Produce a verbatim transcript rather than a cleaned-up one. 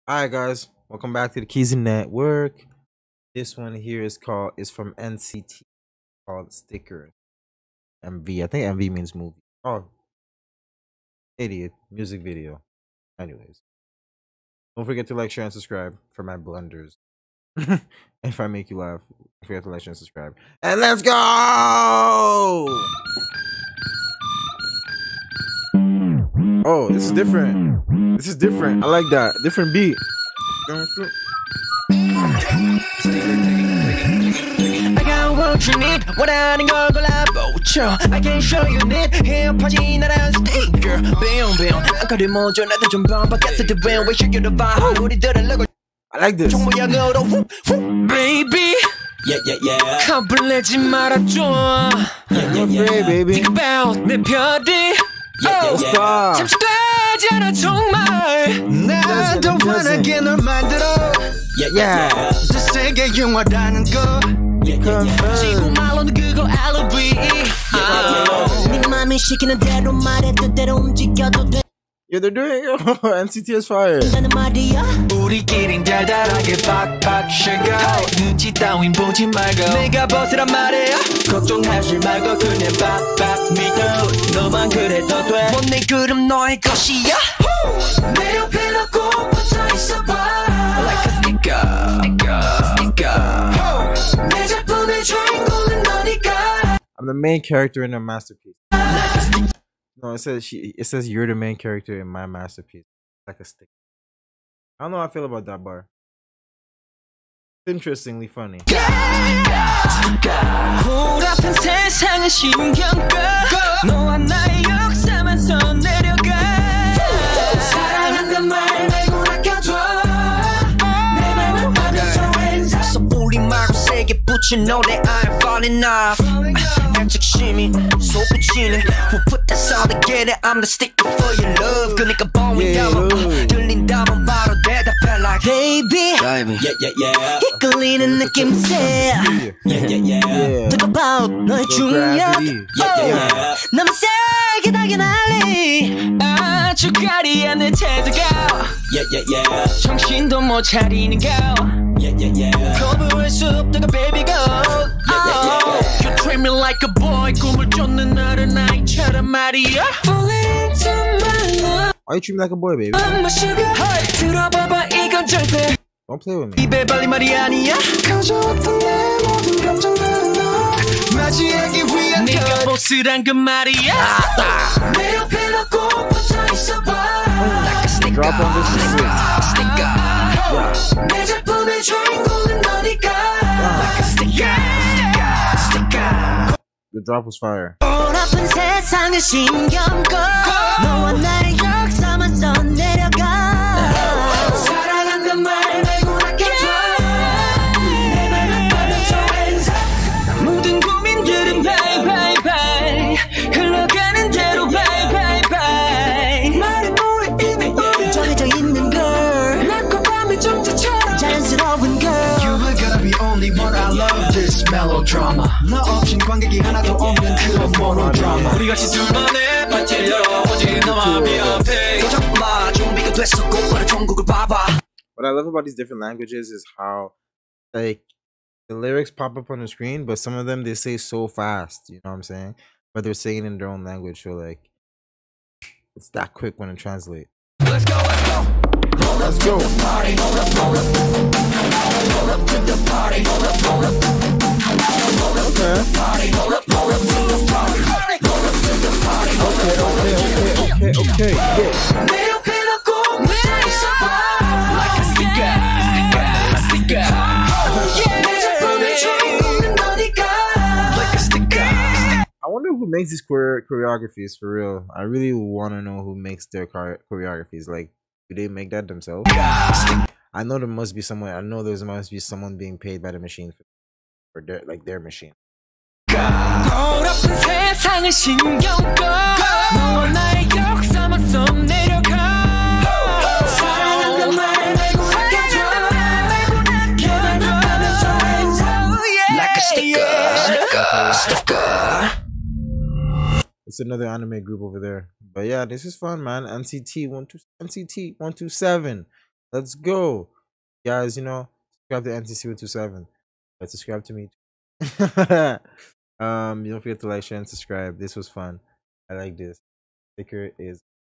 Alright guys, welcome back to the Keezy Network. This one here is called is from N C T called Sticker M V. I think M V means movie. Oh, idiot. Music video. Anyways. Don't forget to like, share, and subscribe for my blunders. If I make you laugh, don't forget to like, share, and subscribe. And let's go! Oh, this is different. This is different. I like that. Different beat. I got what you need. 원하는 걸 골라보죠. I can show you need. 힙하지 나란 sticker. Bam bam. 아까를 먼저 나도 좀 반박했을 때 when we should get the vibe. 우리들은 레고. I like this. 종 모양으로 baby. Yeah yeah yeah. 겁을 내지 말아줘. Yeah yeah yeah. baby. Think about 내 별이. Yeah, yeah, yeah. 잠시 되지 않아 정말 나도 환하게 널 만들어 Yeah, yeah. 더 세게 영화라는 거 지구 말로는 그거 I love it 네 맘이 시키는 대로 말해 뜻대로 움직여도 돼 Yeah, they're doing it. N C T is fire. 우리끼린 달달하게 팍팍 쉐고 눈치 따윈 보지 말고 내가 벗으란 말이야 걱정하지 말고 그냥 팍팍 믿어 너만 그래도 돼 내 그름 너의 것이야 내 옆에 꼭 붙어 있어봐 Like a sticker sticker 내 작품의 주인공은 너니까 I'm the main character in a masterpiece. No, it says she. It says you're the main character in my masterpiece. Like a stick. I don't know how I feel about that bar. Interestingly funny. 고라픈 세상은 신경껏 너와 나의 역사만 써내려가 사랑한단 말 말고 아껴줘 내 맘을 받아줘 섣불리 말고 세게 붙인 노래 I'm falling off 애착심이 솟구치네 Who put that sound together I'm the sticker for your love 그니까 보인다면 들린다면 바로 대답해 like Baby Yeah yeah yeah 이끌리는 느낌새 Yeah, yeah, yeah. Talk about 너의 중력 Yeah, yeah, yeah. 너무 세게 달게 날리 아주 가리한 내 태도가 Yeah yeah yeah 정신도 못 차리는 거 Yeah yeah yeah 거부할 수 없다가 baby go Yeah yeah yeah You treat me like a boy 꿈을 쫓는 어른아이처럼 말이야 Fall into my love Why you treat me like a boy, baby? I'm my sugar hey, 들어봐봐 이건 절대 Don't play with me. 입에 발린 말이 아니야 가져왔던 내 모든 감정들은 너 맞이하기 위한 네가 보스란 그 말이야 내 옆에 너 꼭 붙어 있어봐 Like a sticker Drop on this is sick. Sticker yeah. 내 작품의 주인공은 너니까 Like a sticker Sticker The drop was fire. 아픈 세상을 신경 꺼 너와 나의 역사만 써내려가 사랑한단 말 말고 아껴줘 내 맘을 받아줘 모든 고민들은 bye bye bye 흘러가는 대로 bye bye bye 말해 뭐해 이미 우리 정해져 있는 걸 낮과 밤의 정자처럼 자연스러운 걸 You are gonna be only one I love this melodrama 너 없인 관객이 하나도 없는 그런 모노드라마 우리 같이 둘만의 파티를 열어보지 너만 미안해 걱정마 좀비가 됐어 곧바로 전국을 봐봐 What I love about these different languages is how, like, the lyrics pop up on the screen, but some of them they say so fast. You know what I'm saying? But they're saying it in their own language, so like, it's that quick when it translates. Let's go, let's go roll Let's go. up to the party roll up, roll up roll up to the party roll up, roll up roll up to the party roll up, roll up to the party roll up to the party Okay, okay, okay, okay, okay. Yeah. 내 옆에 너 꼭 붙어 있어봐 Like a sticker sticker 내 작품의 주인공은 너니까 Like a sticker I wonder who makes these chore choreographies for real. I really want to know who makes their chore choreographies. Like, do they make that themselves? I know there must be someone. I know there must be someone being paid by the machine for, for their like their machine. 더럽은 세상을 신경 꺼 너와 나의 역사만 써내려가 사랑한단 말 말고 아껴줘 내 맘을 받아줘 Like a sticker Sticker It's another anime group over there. But yeah, this is fun, man. N C T one two N C T one two seven. Let's go, guys. You know, subscribe to N T C one two seven. But subscribe to me. um, don't forget to like, share, and subscribe. This was fun. I like this. Sticker is